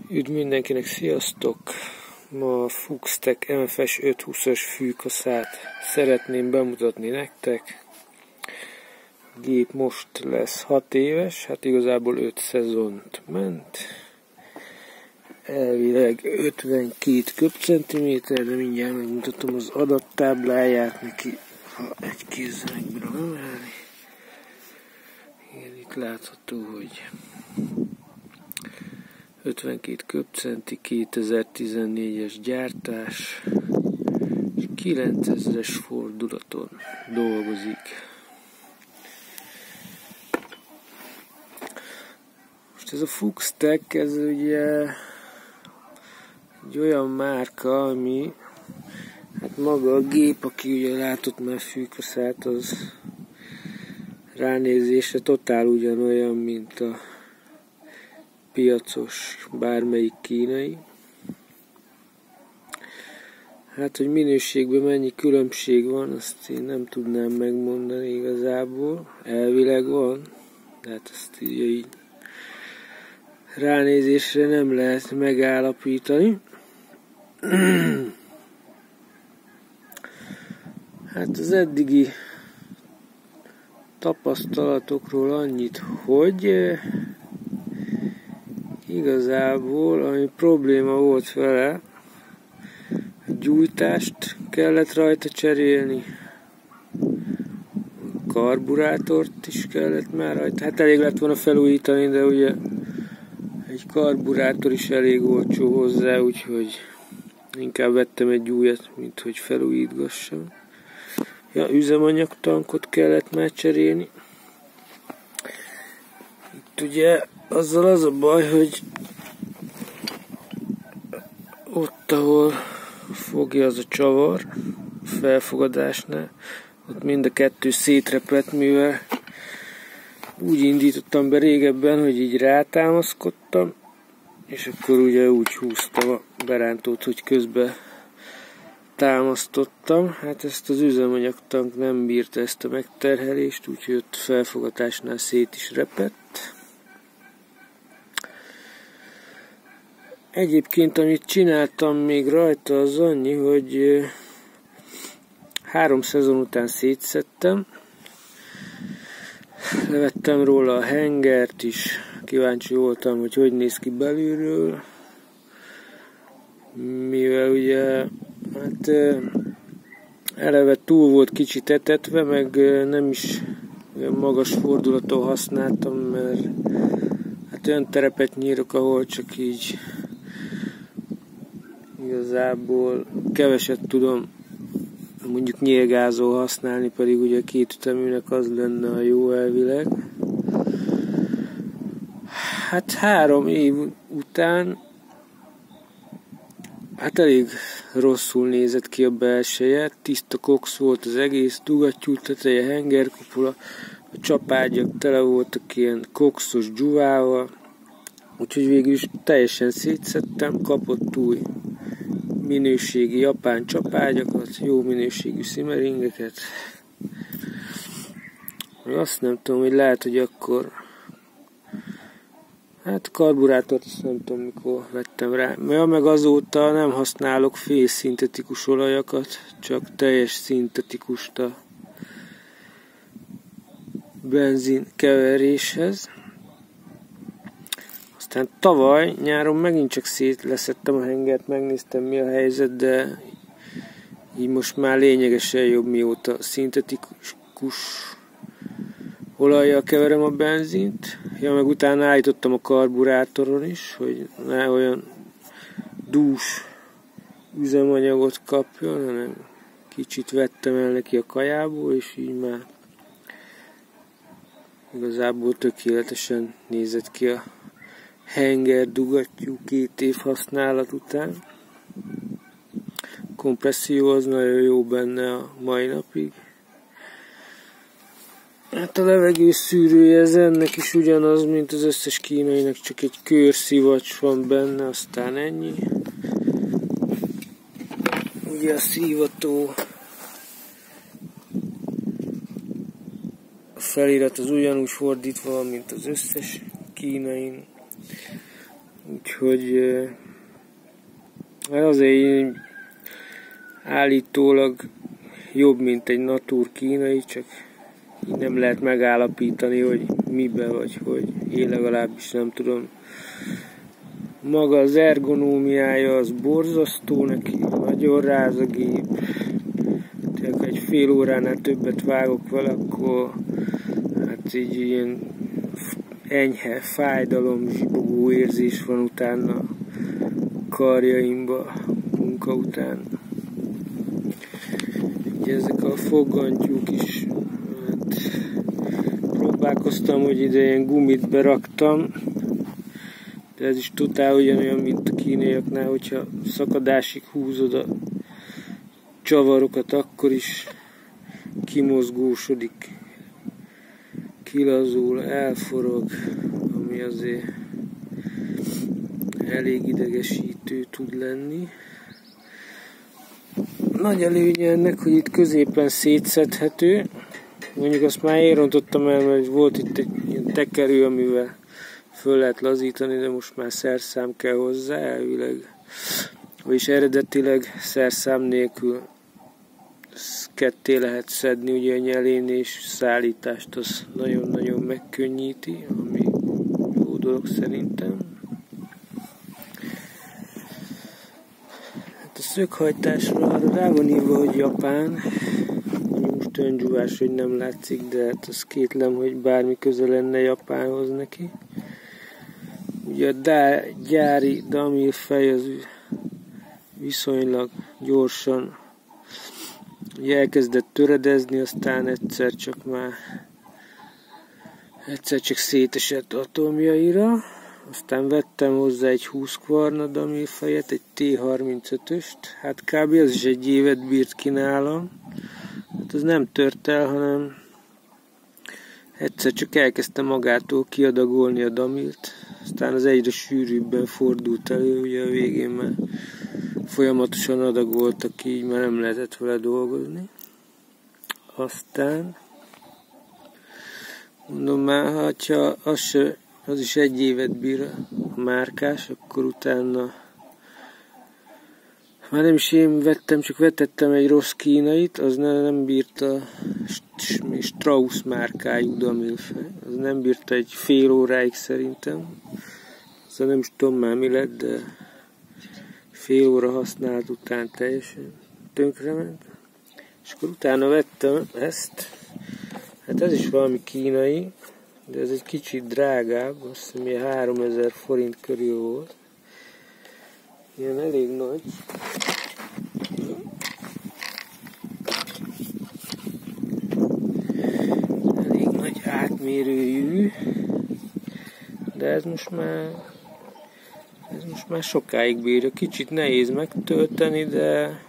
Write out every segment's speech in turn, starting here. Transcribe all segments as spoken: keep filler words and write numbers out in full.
Üdv mindenkinek, sziasztok! Ma a Fuxtech em ef es ötszázhúszas fűkaszát szeretném bemutatni nektek. A gép most lesz hat éves, hát igazából öt szezont ment. Elvileg ötvenkét köbcentiméter, de mindjárt megmutatom az adattábláját neki, ha egy kézzel megbírom emelni. Igen, itt látható, hogy ötvenkét köbcenti, kétezer-tizennégyes gyártás, és kilencezres fordulaton dolgozik. Most ez a Fuxtech, ez ugye egy olyan márka, ami, hát maga a gép, aki ugye látott már fűkaszát, az ránézésre totál ugyanolyan, mint a piacos bármelyik kínai. Hát, hogy minőségben mennyi különbség van, azt én nem tudnám megmondani igazából. Elvileg van, de hát ezt így, így ránézésre nem lehet megállapítani. Hát az eddigi tapasztalatokról annyit, hogy igazából, ami probléma volt vele, a gyújtást kellett rajta cserélni, a karburátort is kellett már rajta, hát elég lett volna felújítani, de ugye egy karburátor is elég olcsó hozzá, úgyhogy inkább vettem egy újat, mint hogy felújítgassam. Ja, üzemanyagtankot kellett már cserélni. Itt ugye azzal az a baj, hogy ott, ahol fogja az a csavar, a felfogadásnál, ott mind a kettő szétrepett, mivel úgy indítottam be régebben, hogy így rátámaszkodtam, és akkor ugye úgy húztam a berántót, hogy közben támasztottam. Hát ezt az üzemanyagtank nem bírta ezt a megterhelést, úgyhogy ott felfogatásnál szét is repett. Egyébként, amit csináltam még rajta, az annyi, hogy három szezon után szétszedtem, levettem róla a hengert is, kíváncsi voltam, hogy hogy néz ki belülről, mivel ugye hát eleve túl volt kicsit etetve, meg nem is olyan magas fordulaton használtam, mert hát olyan terepet nyírok, ahol csak így igazából keveset tudom mondjuk nyílgázol használni, pedig ugye a kétüteműnek az lenne a jó elvileg. Hát három év után hát elég rosszul nézett ki a belseje, tiszta kox volt az egész, dugattyú teteje, hengerkupola, a csapágyak tele voltak ilyen koxos dzsuvával, úgyhogy végül is teljesen szétszedtem, kapott új minőségi japán csapágyakat, jó minőségű szimeringeket. Azt nem tudom, hogy lehet, hogy akkor hát karburátort azt nem tudom, mikor vettem rá. Ja, meg azóta nem használok fél szintetikus olajakat, csak teljes szintetikust a benzin keveréshez. Aztán tavaly nyáron megint csak szétleszettem a hengert, megnéztem mi a helyzet, de így most már lényegesen jobb, mióta szintetikus olajjal keverem a benzint. Ja, meg utána állítottam a karburátoron is, hogy ne olyan dús üzemanyagot kapjon, hanem kicsit vettem el neki a kajából, és így már igazából tökéletesen nézett ki a henger dugattyú két év használat után. A kompresszió az nagyon jó benne a mai napig. Hát a levegő szűrője ez ennek is ugyanaz, mint az összes kínainak, csak egy körszivacs van benne, aztán ennyi. Ugye a szívató, a felirat az ugyanúgy fordítva van, mint az összes kínain. úgyhogy azért állítólag jobb, mint egy Natur kínai, csak így nem lehet megállapítani, hogy mibe vagy hogy. Én legalábbis nem tudom. Maga az ergonómiája az borzasztó neki, nagyon ráz a gép. Tehát egy fél óránál többet vágok vele, akkor hát így ilyen enyhe fájdalom, zsibogó érzés van utána karjaimba munka után. Ugye ezek a foggantyúk is, hát próbálkoztam, hogy ide ilyen gumit beraktam, de ez is totál ugyanolyan, mint a kínaiaknál, hogyha szakadásig húzod a csavarokat, akkor is kimozgósodik, kilazul, elforog, ami azért elég idegesítő tud lenni. Nagy előnye ennek, hogy itt középen szétszedhető. Mondjuk azt már én rontottam el, mert volt itt egy ilyen tekerő, amivel föl lehet lazítani, de most már szerszám kell hozzá, elvileg. Vagyis eredetileg szerszám nélkül ketté lehet szedni, ugye a nyelén és szállítást az nagyon-nagyon megkönnyíti, ami jó dolog szerintem. Hát a szöghajtásra arra rá van írva, hogy japán. Most öngyúvás, hogy nem látszik, de hát az kétlem, hogy bármi köze lenne Japánhoz neki. Ugye a dá, gyári damir fej az viszonylag gyorsan ugye elkezdett töredezni, aztán egyszer csak már egyszer csak szétesett atomjaira. Aztán vettem hozzá egy húsz kvarna damir fejet, egy T harmincötöst. Hát kb. Az is egy évet bírt ki nálam. Hát az nem tört el, hanem egyszer csak elkezdte magától kiadagolni a damirt. Aztán az egyre sűrűbben fordult elő, ugye a végén már folyamatosan adagoltak ki, így már nem lehetett vele dolgozni. Aztán mondom már, ha az, se, az is egy évet bír a márkás, akkor utána már nem is én vettem, csak vetettem egy rossz kínait, az nem bírta Strauss márkájú damilfej. Az nem bírta egy fél óráig szerintem. Aztán nem is tudom már mi lett, de fél óra használat után teljesen tönkrement. És akkor utána vettem ezt. Hát ez is valami kínai, de ez egy kicsit drágább, azt hiszem ilyen háromezer forint körül volt. Ilyen elég nagy. Elég nagy átmérőjű, de ez most már ez most már sokáig bírja. Kicsit nehéz megtölteni, de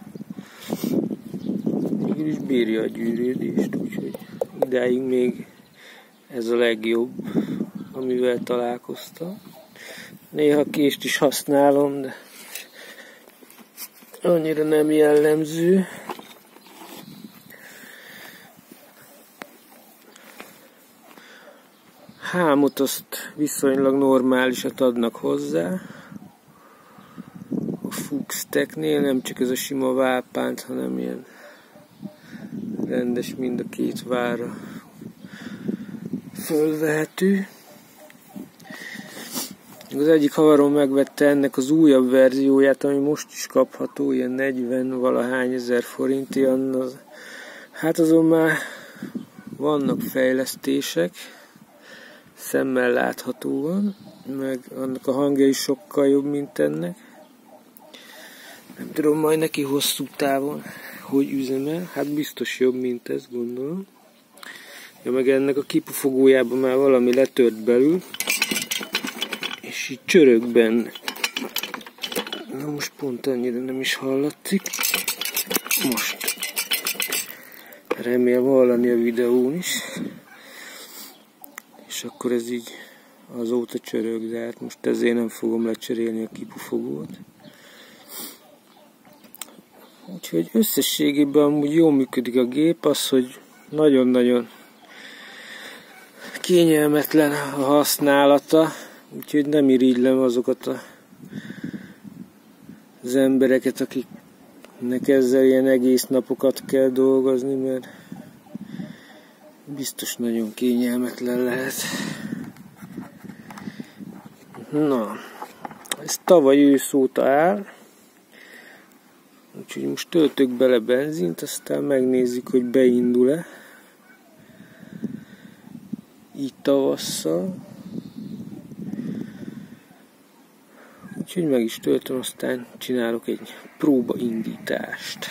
mégis bírja a gyűrődést, úgyhogy idáig még ez a legjobb, amivel találkoztam. Néha kést is használom, de annyira nem jellemző. Hámot azt viszonylag normálisat adnak hozzá. A Fuchs-Technél nem csak ez a sima válpánt, hanem ilyen rendes mind a két vára fölvehető. Az egyik havarom megvette ennek az újabb verzióját, ami most is kapható, ilyen negyven valahány ezer forinti, az, hát azon már vannak fejlesztések, szemmel láthatóan, meg annak a hangja is sokkal jobb, mint ennek. Nem tudom majd neki hosszú távon, hogy üzemel, hát biztos jobb, mint ez, gondolom. Ja, meg ennek a kipufogójában már valami letört belül, és így csörög benne. Na most pont annyira nem is hallatszik. Most. Remélem hallani a videón is. És akkor ez így azóta csörög, de hát most ezért nem fogom lecserélni a kipufogót. Úgyhogy összességében amúgy jól működik a gép, az, hogy nagyon-nagyon kényelmetlen a használata, úgyhogy nem irigylem azokat a az embereket, akiknek ezzel ilyen egész napokat kell dolgozni, mert biztos nagyon kényelmetlen lehet. Na, ez tavaly ősz óta áll, úgyhogy most töltök bele benzint, aztán megnézzük, hogy beindul-e. Így tavasszal. Úgyhogy meg is töltöm, aztán csinálok egy próbaindítást.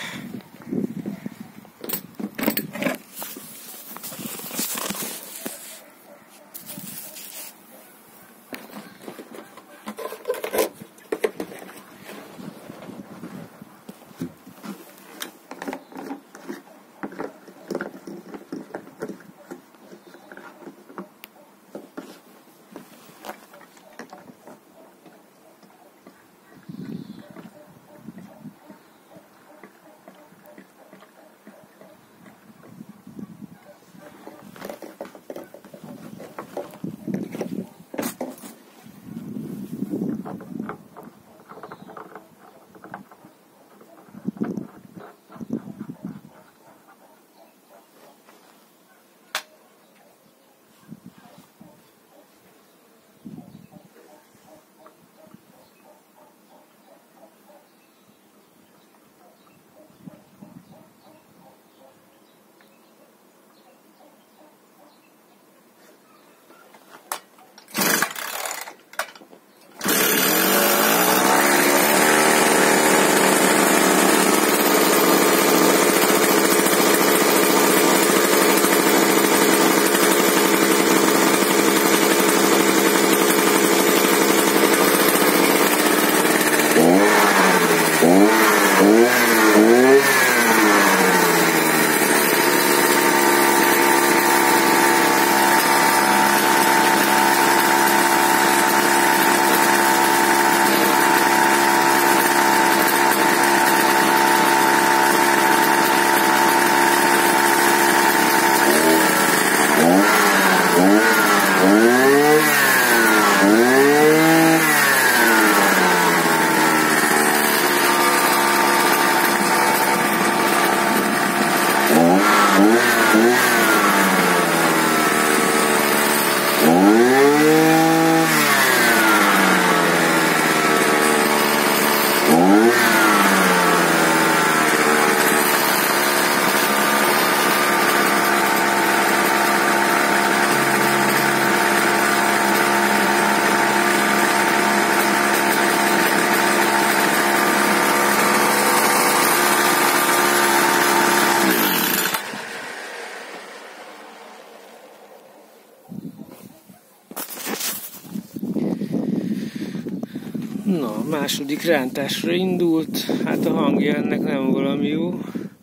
Na, második rántásra indult, hát a hangja ennek nem valami jó,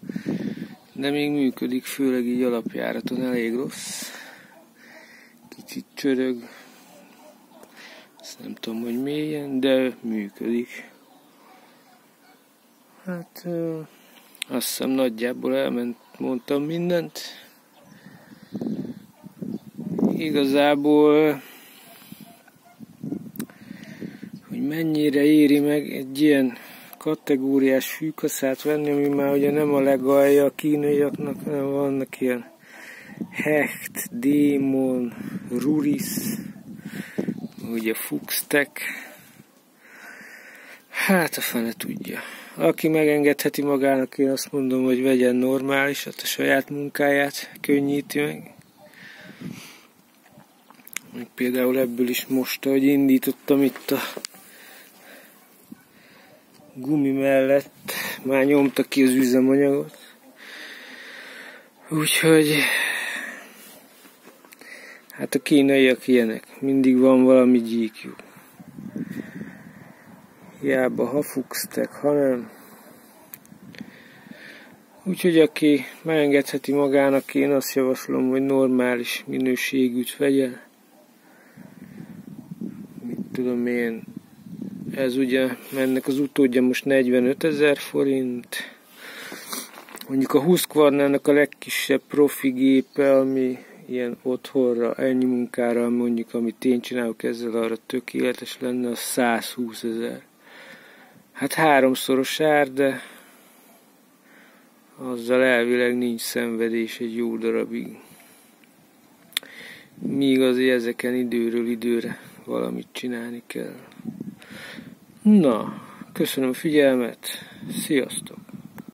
de még működik, főleg így alapjáraton elég rossz. Kicsit csörög, ezt nem tudom, hogy mélyen, de működik. Hát azt hiszem nagyjából elment, mondtam mindent. Igazából mennyire éri meg egy ilyen kategóriás fűkaszát venni, ami már ugye nem a legalja a kínaiaknak, hanem vannak ilyen Hecht, Démon, Ruris, ugye Fuxtech. Hát a fele tudja. Aki megengedheti magának, én azt mondom, hogy vegyen normálisat, a saját munkáját könnyíti meg. Például ebből is most, ahogy indítottam itt a gumi mellett, már nyomta ki az üzemanyagot. Úgyhogy hát a kínaiak ilyenek, mindig van valami gyíkjuk. Hiába ha Fuxtech, hanem. Úgyhogy aki megengedheti magának, én azt javaslom, hogy normális minőségűt vegyen. Mit tudom én, ez ugye, ennek az utódja most negyvenötezer forint. Mondjuk a Husqvarnának a legkisebb profi gépe, ami ilyen otthonra, ennyi munkára, mondjuk amit én csinálok ezzel, arra tökéletes lenne, az százhúszezer. Hát háromszoros ár, de azzal elvileg nincs szenvedés egy jó darabig. Míg azért ezeken időről időre valamit csinálni kell. Na, köszönöm a figyelmet, sziasztok!